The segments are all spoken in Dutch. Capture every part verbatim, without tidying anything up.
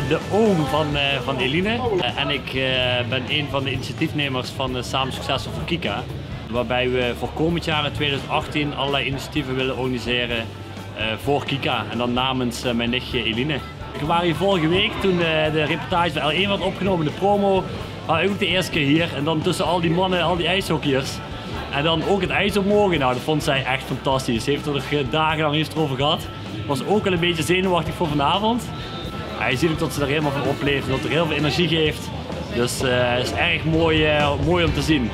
de oom van, uh, van Eline uh, en ik uh, ben een van de initiatiefnemers van uh, Samen Succesvol voor Kika. Waarbij we voor komend jaar in tweeduizend achttien allerlei initiatieven willen organiseren uh, voor Kika en dan namens uh, mijn nichtje Eline. We waren hier vorige week toen uh, de reportage van L één werd opgenomen, de promo. Had ik ook de eerste keer hier en dan tussen al die mannen, al die ijshockeyers. En dan ook het ijs op mogen, nou dat vond zij echt fantastisch. Ze heeft er nog dagenlang heeft erover gehad. Was ook wel een beetje zenuwachtig voor vanavond. Ja, je ziet ook dat ze er helemaal van opleeft, dat er heel veel energie geeft. Dus uh, het is erg mooi, uh, mooi om te zien.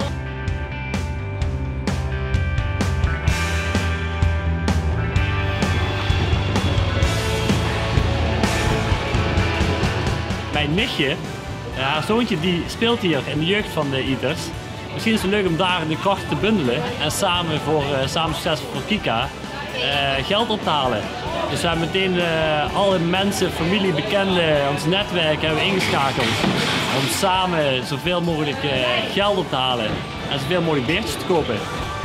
Mijn nichtje, haar zoontje, die speelt hier in de jeugd van de Eaters. Misschien is het leuk om daar de krachten te bundelen en samen voor uh, Samen Succesvol voor Kika uh, geld op te halen. Dus we hebben meteen uh, alle mensen, familie, bekenden, ons netwerk hebben we ingeschakeld om samen zoveel mogelijk uh, geld op te halen en zoveel mogelijk beertjes te kopen.